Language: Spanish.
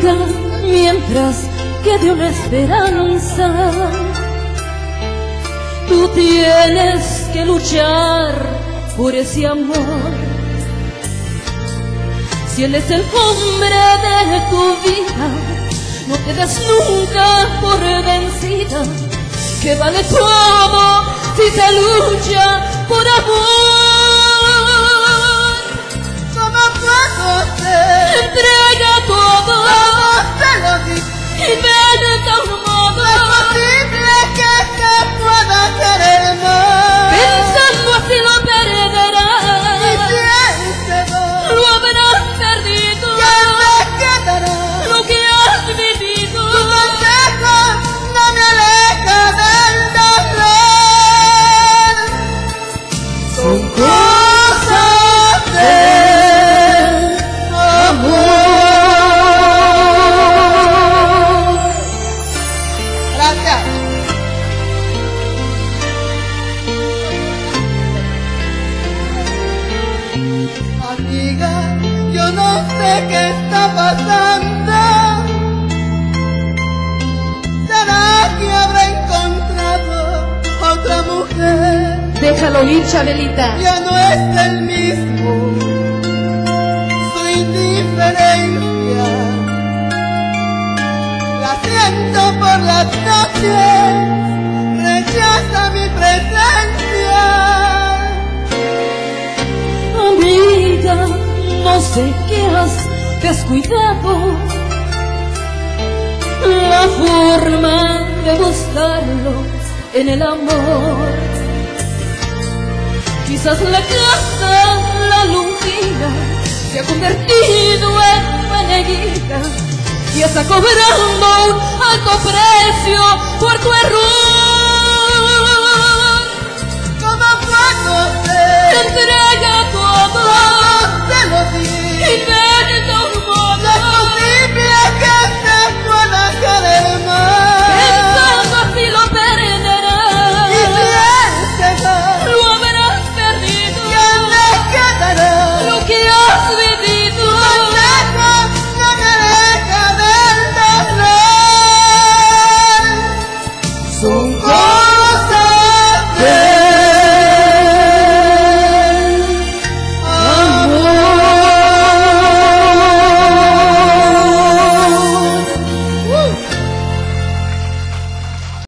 Amiga, mientras quede una esperanza, tú tienes que luchar por ese amor. Si él es el hombre de tu vida, no te des nunca por vencida, que vale todo si se lucha por amor. ¿Cómo puedo ser? Entrega todo, te lo digo, y ven a un modo. no es posible que se pueda querer más. Pensando así lo perderás, Y si ese dolor, lo habrás perdido, ¿qué me quedará? lo que has vivido. Tu consejo no me aleja del dolor. Son cosas del amor. Gracias. Amiga, yo no sé qué está pasando. ¿Será que habrá encontrado otra mujer? Déjalo ir, Chabelita. Ya no es el mismo su indiferencia. La siento por las noches, rechaza mi presencia. Amiga, no sé qué has descuidado, la forma de buscarlo en el amor. Quizás la casa, la luna, se ha convertido en enemiga y está cobrando un alto precio por tu error. ¿Cómo puedo ser? Entrega todo, Te lo digo,